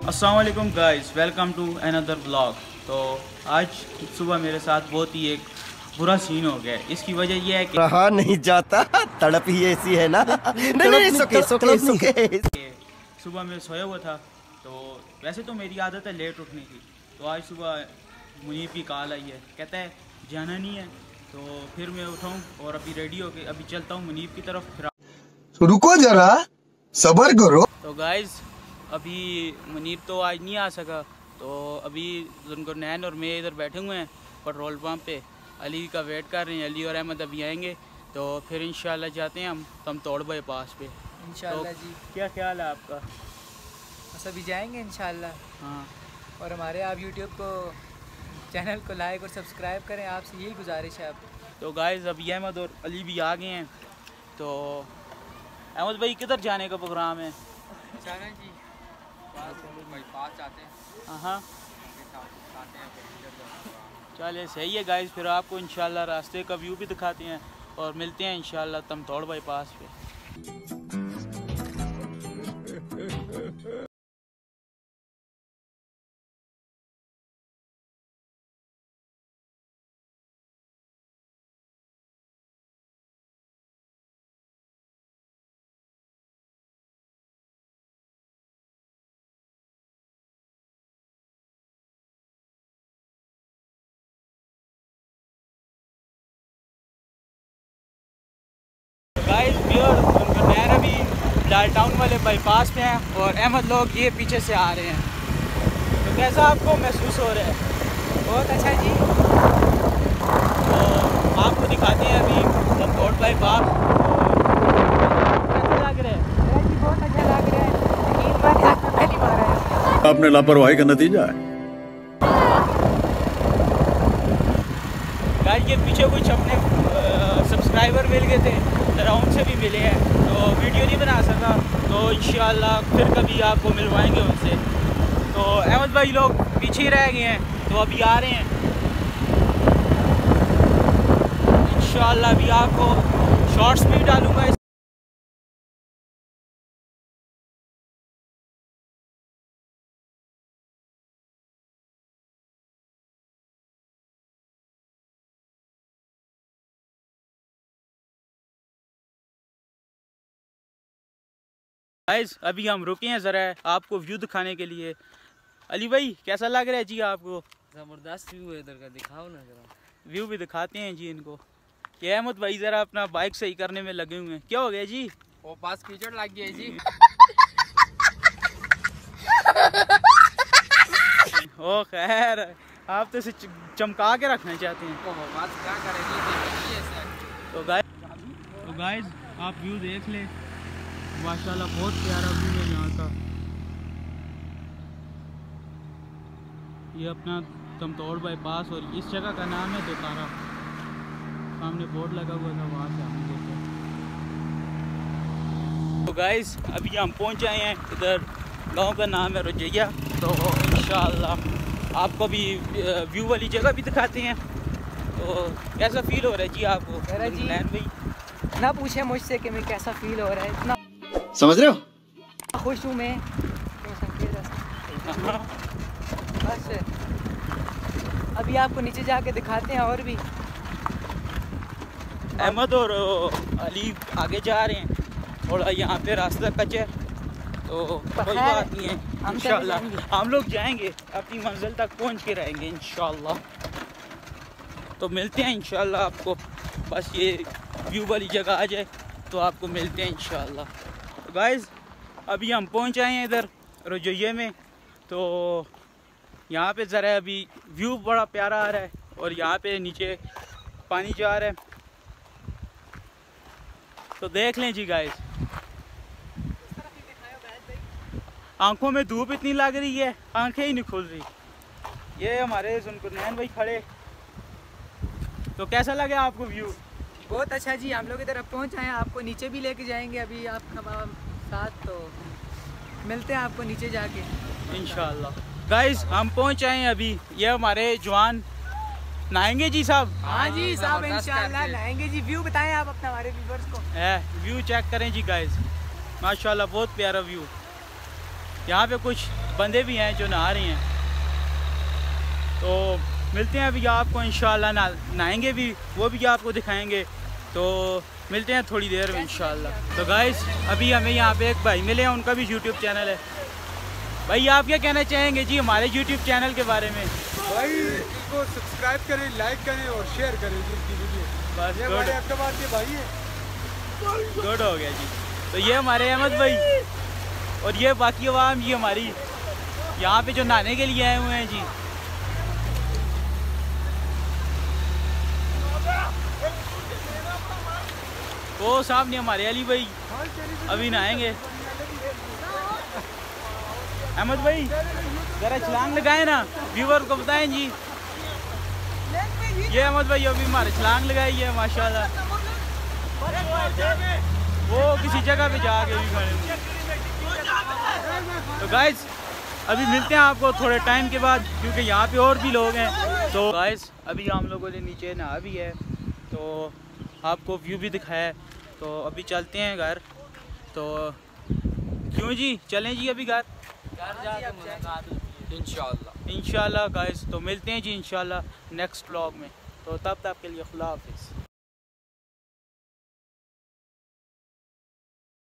अस्सलाम वालेकुम guys, welcome to another vlog. तो आज सुबह मेरे साथ बहुत ही एक बुरा सीन हो गया। इसकी वजह यह है कि रहा नहीं जाता, तड़प ही ऐसी है ना। नहीं, सुबह मैं सोया हुआ था। तो वैसे तो मेरी आदत है लेट उठने की। तो आज सुबह मुनीब की कॉल आई है, कहता है जाना नहीं है। तो फिर मैं उठाऊँ और अभी रेडी होके अभी चलता हूँ मुनीब की तरफ। फिर रुको जरा, सबर करो। तो गाइस अभी मुनीब तो आज नहीं आ सका। तो अभी जुनकुरनैन और मैं इधर बैठे हुए हैं पेट्रोल पंप पे, अली का वेट कर रहे हैं। अली और अहमद अभी आएंगे तो फिर इंशाल्लाह जाते हैं हम तमतोड़ बाईपास पे इंशाल्लाह। तो जी क्या ख्याल है आपका? बस अभी जाएंगे इंशाल्लाह। हाँ, और हमारे आप यूट्यूब को चैनल को लाइक और सब्सक्राइब करें, आपसे यही गुजारिश है। आप तो गाइस अभी अहमद और अली भी आ गए हैं। तो अहमद भाई किधर जाने का प्रोग्राम है? जाना जी बाईपास जाते हैं। हाँ चले सही है गाइस, फिर आपको इंशाल्लाह रास्ते का व्यू भी दिखाते हैं और मिलते हैं इंशाल्लाह तमतोड़ बाईपास पे। गाइस नहर अभी डाल टाउन वाले बाईपास पे हैं और अहमद लोग ये पीछे से आ रहे हैं। तो कैसा आपको महसूस हो रहा है? बहुत अच्छा जी। तो आपको दिखाते हैं अभी तमतोड़ बाईपास। कैसा लग रहा है? जी बहुत अच्छा लग रहा है। यकीन मानिए आपने पहली बार आया। आपने लापरवाही का नतीजा है। गाइस ये पीछे कुछ अपने सब्सक्राइबर मिल गए थे, जरा उनसे भी मिले हैं। तो वीडियो नहीं बना सका, तो इंशाल्लाह फिर कभी आपको मिलवाएंगे उनसे। तो अहमद भाई लोग पीछे ही रह गए हैं, तो अभी आ रहे हैं इंशाल्लाह। अभी आपको शॉर्ट्स भी डालूंगा। गाइस अभी हम रुके हैं ज़रा आपको व्यू दिखाने के लिए। अली भाई कैसा लग रहा है जी आपको? ज़बरदस्त व्यू है इधर का, दिखाओ ना जरा। व्यू भी दिखाते हैं जी इनको। कि अहमद भाई ज़रा अपना बाइक सही करने में लगे हुए हैं। क्या हो गया जी? वो पास कीचड़ लग गया जी। ओ खैर, आप तो इसे चमका के रखना चाहते हैं। बात क्या करेंगे। तो गाइस आप व्यू देख ले, माशाल्लाह बहुत प्यारा व्यू है यहाँ का। ये अपना तमतोड़ बाईपास और इस जगह का नाम है दोतारा। सामने बोर्ड लगा हुआ था, वहाँ से हम देखे। तो गाइस अभी हम पहुँच आए हैं इधर, गांव का नाम है रजैया। तो इंशाल्लाह आपको भी व्यू वाली जगह भी दिखाते हैं। तो कैसा फील हो रहा है जी आपको? जी भाई ना पूछे मुझसे कि मैं कैसा फील हो रहा है, इतना समझ रहे हो? खुश हूँ मैं। बस अभी आपको नीचे जाके दिखाते हैं। और भी अहमद और अली आगे जा रहे हैं और यहाँ पे रास्ता कच्चा है, तो कोई बात नहीं है। इंशाल्लाह हम लोग जाएंगे, अपनी मंजिल तक पहुँच के रहेंगे इंशाल्लाह। तो मिलते हैं इंशाल्लाह आपको, बस ये व्यू वाली जगह आ जाए तो आपको मिलते हैं इंशाल्लाह। तो गाइस अभी हम पहुँच आए हैं इधर रजैया में। तो यहाँ पे ज़रा अभी व्यू बड़ा प्यारा आ रहा है और यहाँ पे नीचे पानी जा रहा है। तो देख लें जी गाइस, आंखों में धूप इतनी लग रही है, आंखें ही नहीं खुल रही। ये हमारे जुनकुरनैन भाई खड़े। तो कैसा लगा आपको व्यू? बहुत अच्छा जी। हम लोग इधर अब पहुँच आए हैं, आपको नीचे भी लेके जाएंगे अभी आपका साथ। तो मिलते हैं आपको नीचे जाके इंशाल्लाह। गाइस हम पहुँच आए हैं अभी। ये हमारे जवान नहाएंगे जी साहब। हाँ जी साहब इंशाल्लाह नहाएंगे जी। व्यू बताएं आप अपने हमारे व्यूअर्स को। व्यू चेक करें जी गाइस, माशाल्लाह बहुत प्यारा व्यू। यहाँ पे कुछ बंदे भी हैं जो नहा रहे हैं, तो मिलते हैं अभी आपको इंशाल्लाह। नहाएंगे भी, वो भी आपको दिखाएंगे, तो मिलते हैं थोड़ी देर में इंशाल्लाह। तो गाइस अभी हमें यहाँ पे एक भाई मिले हैं, उनका भी यूट्यूब चैनल है। भाई आप क्या कहना चाहेंगे जी हमारे यूट्यूब चैनल के बारे में? भाई इसको सब्सक्राइब करें, लाइक करें और शेयर करें जिनकी वीडियो। बस ये हमारे अहमदाबाद के भाई है। गुड हो गया जी। तो ये हमारे अहमद भाई और ये बाकी आवाम ये हमारी यहाँ पे जो नहाने के लिए आए हुए हैं जी। वो सामने हमारे अली भाई अभी नहाएंगे। अहमद भाई जरा छलांग लगाए ना, व्यूवर को बताएं जी। ये अहमद भाई अभी हमारे छलांग लगाई है माशाल्लाह, वो किसी जगह पे जाके भी खड़े। तो गाइस अभी मिलते हैं आपको थोड़े टाइम के बाद, क्योंकि यहाँ पे और भी लोग हैं। तो गाइस अभी हम लोगों ने नीचे नहा भी है, तो आपको व्यू भी दिखाया है, तो अभी चलते हैं घर। तो क्यों जी, चलें जी अभी घर जाके मुलाकात इंशाल्लाह गाइस। तो मिलते हैं जी इंशाल्लाह नेक्स्ट व्लॉग में, तो तब तक के लिए खुदा हाफिज़।